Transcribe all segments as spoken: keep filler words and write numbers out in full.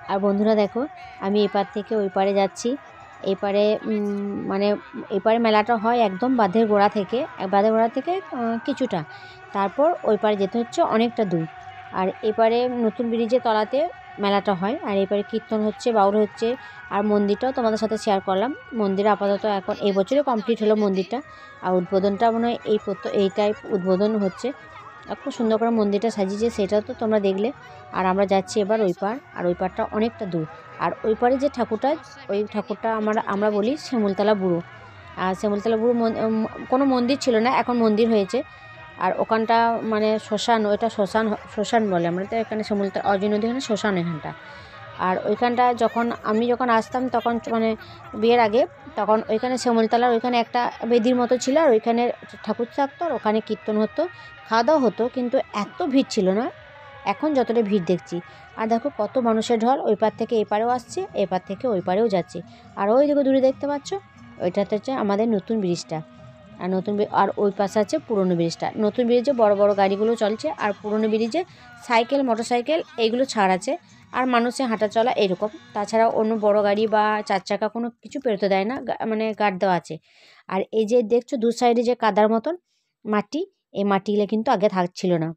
আর বন্ধুরা দেখো, আমি এপার থেকে ওই পারে যাচ্ছি। এই পারে মানে এই পারে মেলাটা হয় একদম বাঁধের গোড়া থেকে, বাঁধের গোড়া থেকে কিছুটা, তারপর ওই পারে যেতে হচ্ছে অনেকটা দূর। আর এপারে নতুন ব্রিজের তলাতে মেলাটা হয়, আর এপারে কীর্তন হচ্ছে, বাউল হচ্ছে। আর মন্দিরটাও তোমাদের সাথে শেয়ার করলাম। মন্দির আপাতত এখন এই বছরে কমপ্লিট হলো মন্দিরটা, আর উদ্বোধনটা মনে হয় এই এইটাই উদ্বোধন হচ্ছে। খুব সুন্দর করে মন্দিরটা সাজিয়েছে, সেটাও তো তোমরা দেখলে। আর আমরা যাচ্ছি এবার ওই পার, আর ওই পারটা অনেকটা দূর। আর ওই পারে যে ঠাকুরটা, ওই ঠাকুরটা আমরা আমরা বলি শিমুলতলা বুড়ো। আর শিমুলতলা বুড়ো কোনো মন্দির ছিল না, এখন মন্দির হয়েছে। আর ওখানটা মানে শ্মশান, ওইটা শ্মশান শ্মশান বলে, আমরা তো এখানে শিমুলতলা অজয় নদী এখানে শ্মশান এখানটা। আর ওইখানটা যখন আমি যখন আসতাম তখন মানে বিয়ের আগে, তখন ওইখানে শিমুলতলার ওইখানে একটা বেদির মতো ছিল, আর ওইখানে ঠাকুর থাকতো, আর ওখানে কীর্তন হতো, খাওয়া দাওয়া হতো, কিন্তু এত ভিড় ছিল না এখন যতটা ভিড় দেখছি। আর দেখো কত মানুষের ঢল, ওই পার থেকে এই পারেও আসছে, এই পার থেকে ওই পারেও যাচ্ছে। আর ওই দিকে দূরে দেখতে পাচ্ছ, ওইটাতে হচ্ছে আমাদের নতুন ব্রিজটা। আর নতুন আর ওই পাশে আছে পুরনো ব্রিজটা। নতুন ব্রিজে বড় বড় গাড়িগুলো চলছে, আর পুরনো ব্রিজে সাইকেল, মোটর সাইকেল এইগুলো ছাড় আছে, আর মানুষের হাঁটা চলা এরকম। তাছাড়া অন্য বড় গাড়ি বা চার চাকা কোনো কিছু পেরোতে দেয় না, মানে গার্ড দেওয়া আছে। আর এই যে দেখছো দু সাইডে যে কাদার মতন মাটি, এই মাটিগুলো কিন্তু আগে থাকছিল না,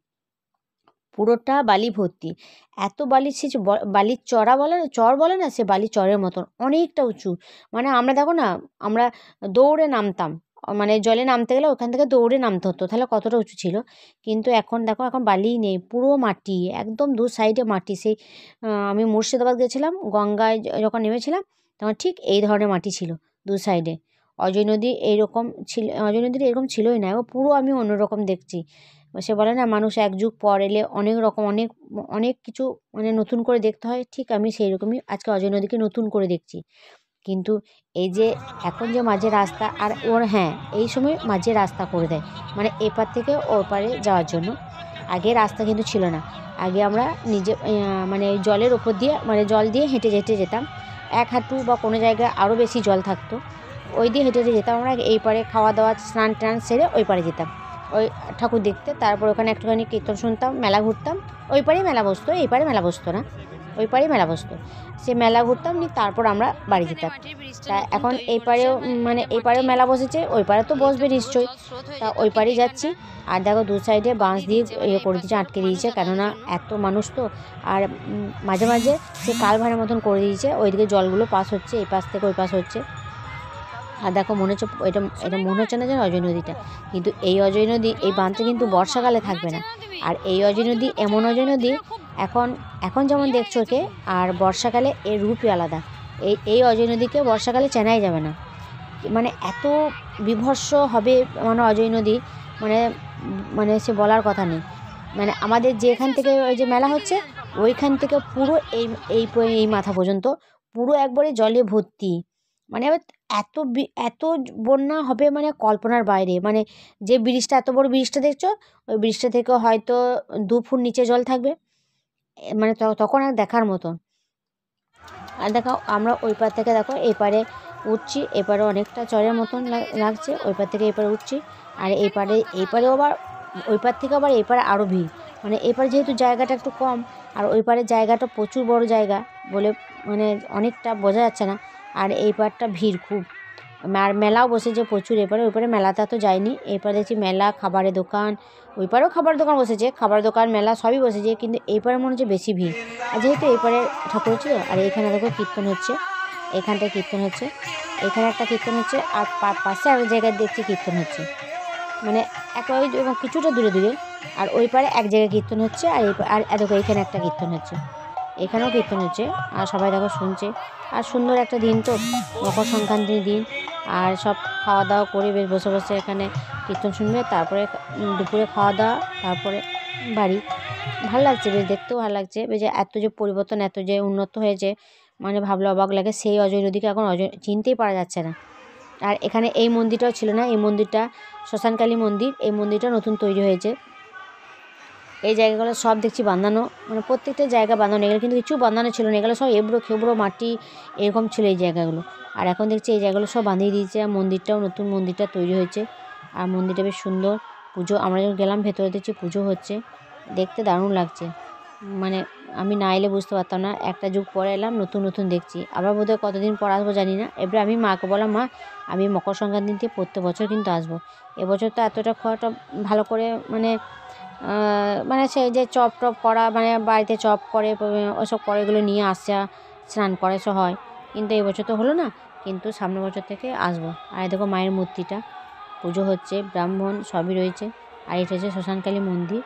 পুরোটা বালি ভর্তি। এত বালি, সে বালির চড়া বলে না, চর বলে না, সে বালি চরের মতন অনেকটা উঁচু। মানে আমরা দেখো না, আমরা দৌড়ে নামতাম, মানে জলে নামতে গেলে ওখান থেকে দৌড়ে নামতে হতো, তাহলে কতটা উঁচু ছিল। কিন্তু এখন দেখো, এখন বালিই নেই, পুরো মাটি, একদম দু সাইডে মাটি। সেই আমি মুর্শিদাবাদ গেছিলাম, গঙ্গায় যখন নেমেছিলাম তখন ঠিক এই ধরনের মাটি ছিল দু সাইডে। অজয় নদী এইরকম ছিল, অজয় নদীর এরকম ছিলই না, এবার পুরো আমি অন্যরকম দেখছি। সে বলে না, মানুষ এক যুগ পর এলে অনেক রকম অনেক অনেক কিছু মানে নতুন করে দেখতে হয়, ঠিক আমি সেই রকমই আজকে অজয় নদীকে নতুন করে দেখছি। কিন্তু এই যে এখন যে মাঝে রাস্তা, আর ওর হ্যাঁ এই সময় মাঝে রাস্তা করে দেয়, মানে এপার থেকে ওর পারে যাওয়ার জন্য। আগে রাস্তা কিন্তু ছিল না, আগে আমরা নিজে মানে জলের ওপর দিয়ে, মানে জল দিয়ে হেঁটে হেঁটে যেতাম। এক হাঁটু বা কোনো জায়গায় আরও বেশি জল থাকতো, ওই দিয়ে হেঁটে হেঁটে যেতাম আমরা। এই পারে খাওয়া দাওয়া স্নান টান সেরে ওই পারে যেতাম ওই ঠাকুর দেখতে। তারপর ওখানে একটুখানি কীর্তন শুনতাম, মেলা ঘুরতাম। ওই পারেই মেলা বসতো, এই পারে মেলা বসতো না, ওই পারেই মেলা বসতো। সে মেলা ঘুরতাম নি, তারপর আমরা বাড়ি যেতাম। তা এখন এই পারেও মানে এই পারেও মেলা বসেছে, ওই পারে তো বসবে নিশ্চয়ই, তা ওই পারেই যাচ্ছি। আর দেখো দু সাইডে বাঁশ দিয়ে ইয়ে করে দিয়েছে, আটকে দিয়েছে, কেননা এত মানুষ তো। আর মাঝে মাঝে সে কালভারের মতন করে দিয়েছে, ওইদিকে জলগুলো পাস হচ্ছে, এই পাশ থেকে ওই পাশ হচ্ছে। আর দেখো মনে হচ্ছে এটা এটা মনে হচ্ছে না যেন অজয় নদীটা, কিন্তু এই অজয় নদী এই বাঁধটা কিন্তু বর্ষাকালে থাকবে না। আর এই অজয় নদী এমন অজয় নদী, এখন এখন যেমন দেখছো ওকে, আর বর্ষাকালে এর রূপই আলাদা। এই এই অজয় নদীকে বর্ষাকালে চেনাই যাবে না, মানে এত বিভৎস হবে মানে অজয় নদী, মানে মানে সে বলার কথা নেই। মানে আমাদের যেখান থেকে ওই যে মেলা হচ্ছে, ওইখান থেকে পুরো এই এই এই মাথা পর্যন্ত পুরো একবারে জলে ভর্তি। মানে এত এত বন্যা হবে, মানে কল্পনার বাইরে। মানে যে ব্রিজটা, এত বড় ব্রিজটা দেখছো, ওই ব্রিজটা থেকে হয়তো দু ফুট নিচে জল থাকবে, মানে তখন আর দেখার মতন। আর দেখো আমরা ওই পার থেকে দেখো এই পারে উঠছি, এপারে অনেকটা চরের মতন লাগছে, ওই পার থেকে এপারে উঠছি। আর এই পারে এই পারেও আবার ওই পার থেকে আবার এই পারে আরও ভিড়, মানে এপারে যেহেতু জায়গাটা একটু কম, আর ওই পারের জায়গাটা প্রচুর বড় জায়গা বলে মানে অনেকটা বোঝা যাচ্ছে না। আর এই পারটা ভিড় খুব, আর মেলাও বসেছে প্রচুর এপারে। ওই পারে মেলাতে তো যায়নি, এপারে দেখছি মেলা, খাবারের দোকান, ওই পারেও খাবার দোকান বসেছে, খাবার দোকান মেলা সবই বসেছে, কিন্তু এই পারে মনে হচ্ছে বেশি ভিড়। আর যেহেতু এই পারে ঠাকুর হচ্ছে, আর এইখানে দেখো কীর্তন হচ্ছে, এখানটায় কীর্তন হচ্ছে, এখানে একটা কীর্তন হচ্ছে, আর পাশে আরেক জায়গায় দেখছি কীর্তন হচ্ছে, মানে একটা ওই কিছুটা দূরে দূরে। আর ওই পারে এক জায়গায় কীর্তন হচ্ছে, আর এই আর দেখো এইখানে একটা কীর্তন হচ্ছে, এখানেও কীর্তন হচ্ছে, আর সবাই দেখো শুনছে। আর সুন্দর একটা দিন তো, মকর সংক্রান্তির দিন, আর সব খাওয়া দাওয়া করে বেশ বসে বসে এখানে কীর্তন শুনবে, তারপরে দুপুরে খাওয়া দাওয়া, তারপরে বাড়ি। ভালো লাগছে বেশ, দেখতেও ভালো লাগছে বেশ, এত যে পরিবর্তন, এত যে উন্নত হয়েছে, মানে ভাবলে অবাক লাগে। সেই অজয় নদীকে এখন অজয় চিনতেই পারা যাচ্ছে না। আর এখানে এই মন্দিরটাও ছিল না, এই মন্দিরটা শ্মশানকালী মন্দির, এই মন্দিরটা নতুন তৈরি হয়েছে। এই জায়গাগুলো সব দেখছি বাঁধানো, মানে প্রত্যেকটা জায়গা বাঁধানো, এগুলো কিন্তু কিছু বাঁধানো ছিল না, এগুলো সব এবড়ো খেবড়ো মাটি এরকম ছিল এই জায়গাগুলো। আর এখন দেখছি এই জায়গাগুলো সব বাঁধিয়ে দিয়েছে, আর মন্দিরটাও নতুন মন্দিরটা তৈরি হয়েছে, আর মন্দিরটা বেশ সুন্দর। পুজো আমরা যখন গেলাম ভেতরে দেখছি পুজো হচ্ছে, দেখতে দারুণ লাগছে, মানে আমি না এলে বুঝতে পারতাম না, একটা যুগ পরে এলাম, নতুন নতুন দেখছি। আবার বোধহয় কতদিন পর আসবো জানি না। এবারে আমি মাকে বললাম, মা আমি মকর সংক্রান্তিতে প্রত্যেক বছর কিন্তু আসবো, এবছর তো এতটা খাওয়াটা ভালো করে মানে মানে সেই যে চপ টপ করা, মানে বাড়িতে চপ করে ওসব করে এগুলো নিয়ে আসা, স্নান করে সব হয়, কিন্তু এবছর তো হলো না, কিন্তু সামনের বছর থেকে আসবো। আর দেখো মায়ের মূর্তিটা, পুজো হচ্ছে, ব্রাহ্মণ সবই রয়েছে। আর এটা হচ্ছে শ্মশানকালী মন্দির,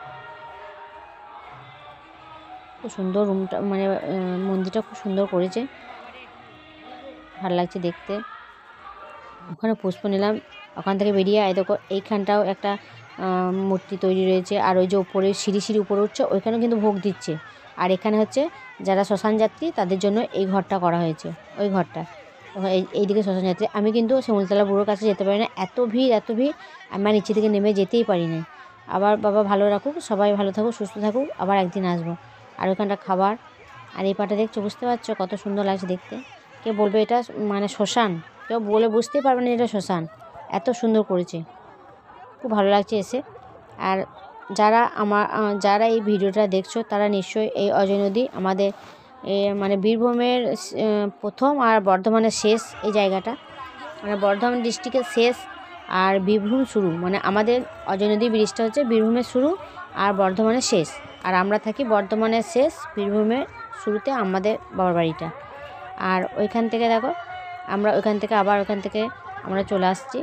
খুব সুন্দর রুমটা, মানে মন্দিরটা খুব সুন্দর করেছে, ভালো লাগছে দেখতে। ওখানে পুষ্প নিলাম, ওখান থেকে বেরিয়ে এই দেখো এইখানটাও একটা মূর্তি তৈরি রয়েছে। আর ওই যে উপরে সিঁড়ি সিঁড়ি উপরে উঠছে, ওইখানেও কিন্তু ভোগ দিচ্ছে। আর এখানে হচ্ছে যারা শ্মশান যাত্রী তাদের জন্য এই ঘরটা করা হয়েছে, ওই ঘরটা এই এইদিকে শ্মশান যাত্রী। আমি কিন্তু শিমুলতলা বুড়োর কাছে যেতে পারি না, এত ভিড় এত ভিড়, আমি আর নিচে থেকে নেমে যেতেই পারি না। আবার বাবা ভালো রাখুক, সবাই ভালো থাকুক, সুস্থ থাকুক, আবার একদিন আসবো। আর ওইখানটা খাবার, আর এই পাটা দেখছো, বুঝতে পারছো কত সুন্দর লাগছে দেখতে। কে বলবে এটা মানে শ্মশান, কেউ বলে বুঝতেই পারবে না এটা শ্মশান, এত সুন্দর করেছে, খুব ভালো লাগছে এসে। আর যারা আমার যারা এই ভিডিওটা দেখছো তারা নিশ্চয়ই এই অজয় নদী আমাদের মানে বীরভূমের প্রথম আর বর্ধমানের শেষ এই জায়গাটা, মানে বর্ধমান ডিস্ট্রিক্টের শেষ আর বীরভূম শুরু, মানে আমাদের অজয় নদী ব্রিজটা হচ্ছে বীরভূমের শুরু আর বর্ধমানের শেষ। আর আমরা থাকি বর্ধমানের শেষ, বীরভূমের শুরুতে আমাদের বাবার বাড়িটা। আর ওইখান থেকে দেখো আমরা ওইখান থেকে আবার ওখান থেকে আমরা চলে আসছি।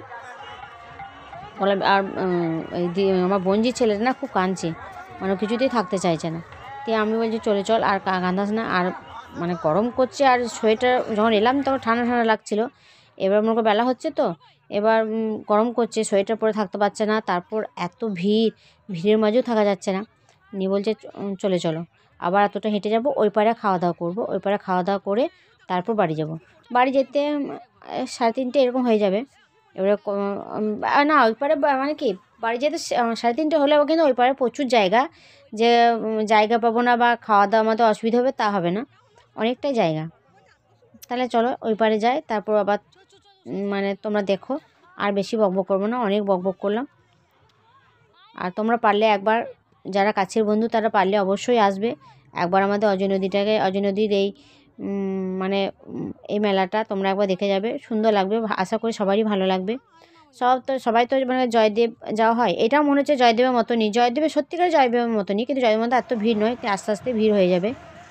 আর আমার বোনজির ছেলেটা না খুব কাঁদছে, মানে কিছুতেই থাকতে চাইছে না। তো আমি বলছি চলে চল, আর কাঁদাস না। আর মানে গরম করছে, আর সোয়েটার যখন এলাম তখন ঠান্ডা ঠান্ডা লাগছিলো। এবার মনে করো বেলা হচ্ছে তো, এবার গরম করছে, সোয়েটার পরে থাকতে পারছে না। তারপর এত ভিড়, ভিড়ের মাঝেও থাকা যাচ্ছে না, নিয়ে বলছে চলে চলো, আবার এতটা হেঁটে যাব, ওই পারে খাওয়া দাওয়া করবো, ওই পারে খাওয়া দাওয়া করে তারপর বাড়ি যাব। বাড়ি যেতে সাড়ে তিনটে এরকম হয়ে যাবে। এবারে না ওই পারে মানে কি বাড়ি যেতে সাড়ে তিনটে হলেও কিন্তু ওই পারে প্রচুর জায়গা, যে জায়গা পাবো না বা খাওয়া দাওয়া আমাদের অসুবিধা হবে তা হবে না, অনেকটাই জায়গা। তাহলে চলো ওই পারে যাই, তারপর আবার মানে তোমরা দেখো, আর বেশি বকবক করবো না, অনেক বকবক করলাম। আর তোমরা পারলে একবার, যারা কাছের বন্ধু তারা পারলে অবশ্যই আসবে একবার আমাদের অজয় নদীটাকে, অজয় নদীর এই মানে এই মেলাটা তোমরা একবার দেখে যাবে, সুন্দর লাগবে, আশা করি সবারই ভালো লাগবে। সব তো সবাই তো মানে জয়দেব যাওয়া হয়, এটাও মনে হচ্ছে জয়দেবের মতনই, জয়দেবের সত্যিকার জয়দেবের মতনই, কিন্তু জয়দেবের মধ্যে এত ভিড় নয়, আস্তে আস্তে ভিড় হয়ে যাবে।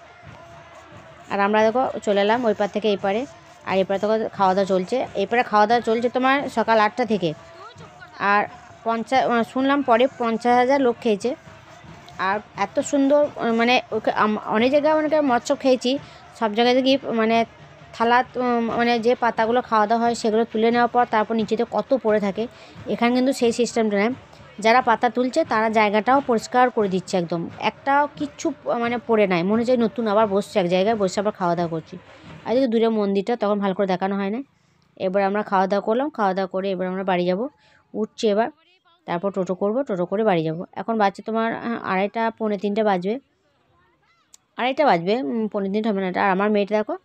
আর আমরা দেখো চলে এলাম ওই পার থেকে এই পারে, আর এপারে দেখো খাওয়া দাওয়া চলছে, এপারে খাওয়া দাওয়া চলছে তোমার সকাল আটটা থেকে। আর পঞ্চাশ শুনলাম পরে পঞ্চাশ হাজার লোক খেয়েছে। আর এত সুন্দর, মানে ওকে অনেক জায়গায় অনেকে মৎস্য খেয়েছি, সব জায়গায় গিয়ে মানে থালা, মানে যে পাতাগুলো খাওয়া দাওয়া হয় সেগুলো তুলে নেওয়ার পর তারপর নিচেতে কত পড়ে থাকে। এখানে কিন্তু সেই সিস্টেমটা নেই, যারা পাতা তুলছে তারা জায়গাটাও পরিষ্কার করে দিচ্ছে, একদম একটাও কিচ্ছু মানে পড়ে নাই, মনে হয় নতুন আবার বসছে এক জায়গায়, বসে আবার খাওয়া দাওয়া করছি। আর যদি দূরে মন্দিরটা তখন ভালো করে দেখানো হয় না। এবার আমরা খাওয়া দাওয়া করলাম, খাওয়া দাওয়া করে এবার আমরা বাড়ি যাব, উঠছি এবার, তারপর টোটো করব, টোটো করে বাড়ি যাব। এখন বাজছে তোমার আড়াইটা পৌনে তিনটে বাজবে, আড়াইটা বাজবে, পৌনে তিনটে হবে না। আর আমার মেয়েটা দেখো,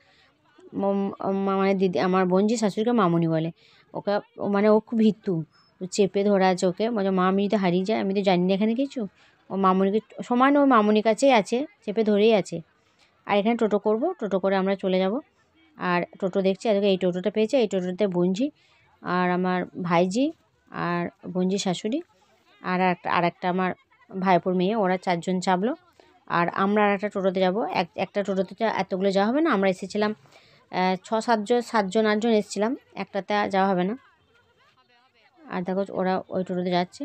মানে দিদি আমার বোনজি শাশুড়িকে মামুনি বলে, ওকে মানে ও খুব ভিত্তু, চেপে ধরা আছে ওকে, মানে মা আমি যদি হারিয়ে যায়, আমি তো জানি না এখানে কিছু, ও মামুনিকে সমান ও মামুনির কাছেই আছে, চেপে ধরেই আছে। আর এখানে টোটো করব, টোটো করে আমরা চলে যাব। আর টোটো দেখছি, আজকে এই টোটোটা পেয়েছে, এই টোটোতে বোনজি আর আমার ভাইজি আর বোনজি শাশুড়ি আর একটা আর একটা আমার ভাইপুর মেয়ে, ওরা চারজন চাপলো। আর আমরা আর একটা টোটোতে যাব, এক একটা টোটোতে এতগুলো যাওয়া হবে না, আমরা এসেছিলাম ছ সাতজন সাতজন আটজন এসেছিলাম, একটাতে যাওয়া হবে না। আর দেখো ওরা ওই টোটোতে যাচ্ছে,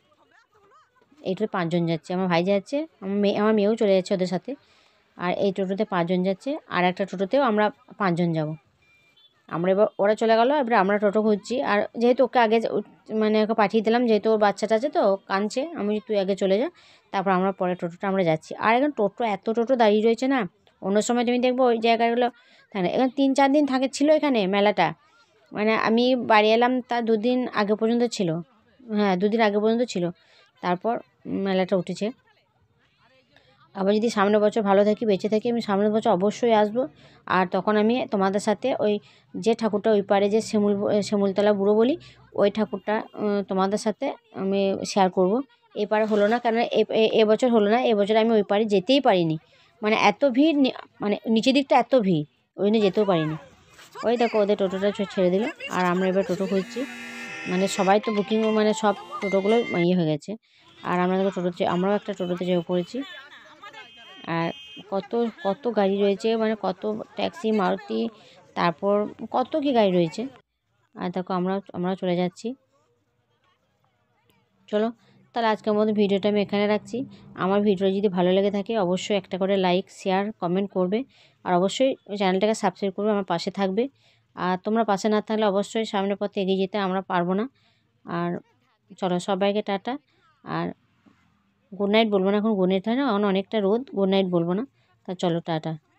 এই টোটো পাঁচজন যাচ্ছে, আমার ভাই যাচ্ছে, আমার মেয়ে আমার মেয়েও চলে যাচ্ছে ওদের সাথে। আর এই টোটোতে পাঁচজন যাচ্ছে, আর একটা টোটোতেও আমরা পাঁচজন যাব। আমরা এবার ওরা চলে গেলো, এবার আমরা টোটো খুঁজছি। আর যেহেতু ওকে আগে মানে ওকে পাঠিয়ে দিলাম, যেহেতু ওর বাচ্চাটা আছে তো কাঁদছে, আমি তুই আগে চলে যা, তারপর আমরা পরে টোটোটা আমরা যাচ্ছি। আর এখন টোটো এত টোটো দাঁড়িয়ে রয়েছে না, অন্য সময় তুমি দেখবো ওই জায়গাগুলো থাকে না, এখন তিন চার দিন থাকে ছিল এখানে মেলাটা, মানে আমি বাড়ি এলাম তার দুদিন আগে পর্যন্ত ছিল, হ্যাঁ দুদিন আগে পর্যন্ত ছিল, তারপর মেলাটা উঠেছে। আবার যদি সামনের বছর ভালো থাকি, বেঁচে থাকি, আমি সামনের বছর অবশ্যই আসবো। আর তখন আমি তোমাদের সাথে ওই যে ঠাকুরটা ওই পারে যে শিমুল শিমুলতলা বুড়ো বলি, ওই ঠাকুরটা তোমাদের সাথে আমি শেয়ার করব। এই পারে হলো না, কারণ এবছর হলো না, এবছর আমি ওই পারে যেতেই পারিনি, মানে এত ভিড়, মানে নিচের দিকটা এত ভিড়, ওই জন্য যেতেও পারিনি। ওই দেখো ওদের টোটোটা ছেড়ে দিল, আর আমরা এবার টোটো খুঁজছি। মানে সবাই তো বুকিং, মানে সব টোটোগুলো ইয়ে হয়ে গেছে, আর আমরা দেখো টোটোতে, আমরাও একটা টোটোতে চেপে পড়েছি। আর কত কত গাড়ি রয়েছে, মানে কত ট্যাক্সি, মারুতি, তারপর কত কি গাড়ি রয়েছে। আর দেখো আমরা আমরা চলে যাচ্ছি। চলো তাহলে আজকের মতো ভিডিওটা আমি এখানে রাখছি। আমার ভিডিও যদি ভালো লেগে থাকে অবশ্যই একটা করে লাইক, শেয়ার, কমেন্ট করবে, আর অবশ্যই চ্যানেলটাকে সাবস্ক্রাইব করবে, আমার পাশে থাকবে। আর তোমরা পাশে না থাকলে অবশ্যই সামনের পথে এগিয়ে যেতে আমরা পারবো না। আর চলো সবাইকে টাটা। আর গুড নাইট বলবো না, এখন গুড নাইট হয় না, এখন অনেকটা রোদ, গুড নাইট বলবো না। তা চলো টাটা।